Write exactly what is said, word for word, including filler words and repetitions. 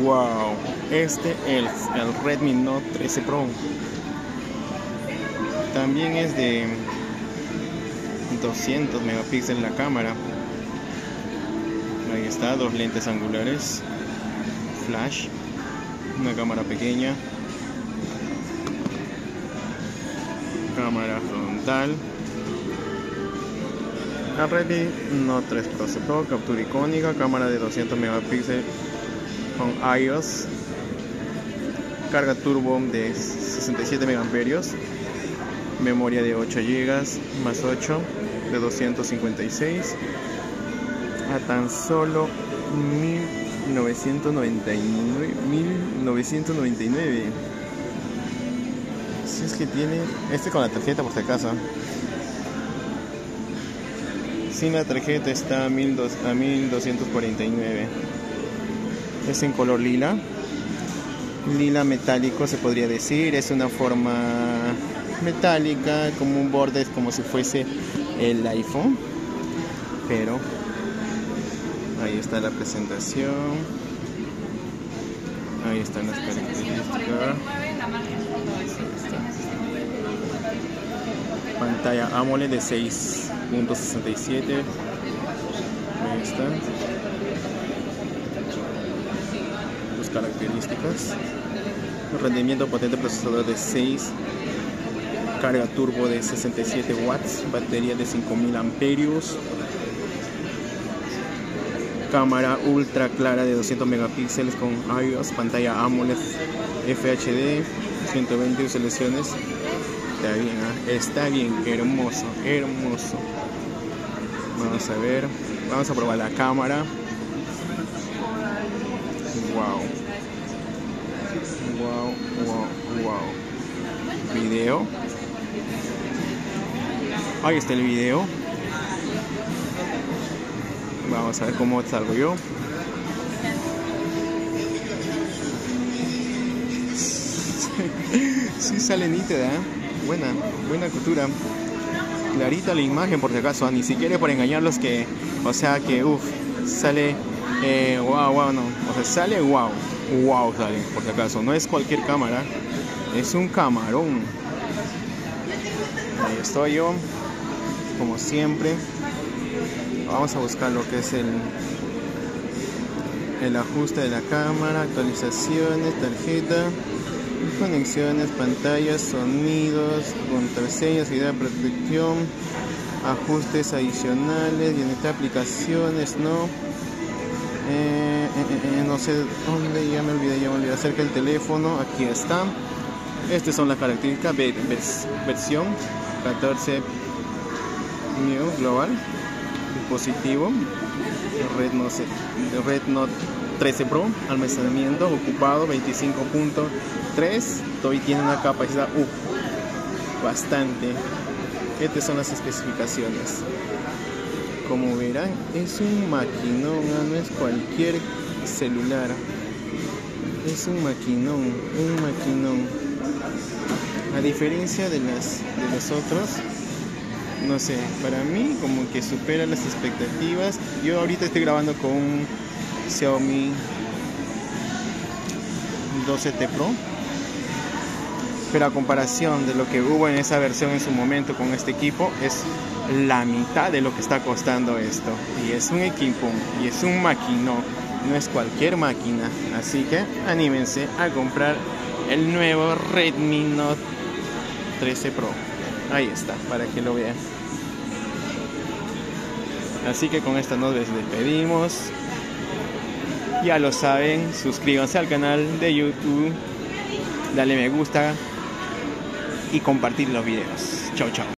Wow, este es el Redmi Note trece Pro. También es de doscientos megapíxeles la cámara. Ahí está, dos lentes angulares, flash, una cámara pequeña, cámara frontal. El Redmi Note trece Pro, captura icónica, cámara de doscientos megapíxeles con iOS, carga turbo de sesenta y siete megamperios, memoria de ocho gigas más ocho de doscientos cincuenta y seis, a tan solo mil novecientos noventa y nueve. Si es que tiene este con la tarjeta, por si acaso. Sin la tarjeta está a mil doscientos cuarenta y nueve. Es en color lila, lila metálico se podría decir. Es una forma metálica, como un borde, como si fuese el iPhone, pero ahí está la presentación, ahí están las características. Pantalla AMOLED de seis punto sesenta y siete. Ahí están las características. Rendimiento potente, procesador de seis, carga turbo de sesenta y siete watts, batería de cinco mil amperios, cámara ultra clara de doscientos megapíxeles con iOS, pantalla AMOLED F H D, ciento veinte resoluciones. Está bien, ¿eh? Está bien, hermoso, hermoso. Vamos a ver, vamos a probar la cámara. Wow, wow, wow, wow. Video. Ahí está el video. Vamos a ver cómo salgo yo. Sí sale nítida, ¿eh? Buena, buena captura. Clarita la imagen, por si acaso, ¿eh? Ni siquiera por engañarlos que, o sea que, uff, sale, eh, wow, wow, no. O sea, sale wow, wow sale, por si acaso. No es cualquier cámara, es un camarón. Ahí estoy yo, como siempre. Vamos a buscar lo que es el el ajuste de la cámara, actualizaciones, tarjeta, conexiones, pantallas, sonidos, contraseñas, video de protección, ajustes adicionales, bienestar, aplicaciones, no eh, eh, eh, no sé dónde, ya me olvidé, ya me olvidé acerca del teléfono. Aquí está. Estas son las características. Versión catorce New Global. Dispositivo Red Note, Red Note trece Pro. Almacenamiento ocupado veinticinco punto tres. Todavía tiene una capacidad uh, bastante. Estas son las especificaciones. Como verán, es un maquinón, no es cualquier celular. Es un maquinón, un maquinón. A diferencia de las de los otros, no sé, para mí como que supera las expectativas. Yo ahorita estoy grabando con un Xiaomi doce T Pro, pero a comparación de lo que hubo en esa versión en su momento con este equipo, es la mitad de lo que está costando esto. Y es un equipo, y es un maquinón, no es cualquier máquina. Así que anímense a comprar el nuevo Redmi Note trece Pro. Ahí está, para que lo vean. Así que con esta nos despedimos. Ya lo saben, suscríbanse al canal de YouTube, dale me gusta y compartir los videos. Chau, chau.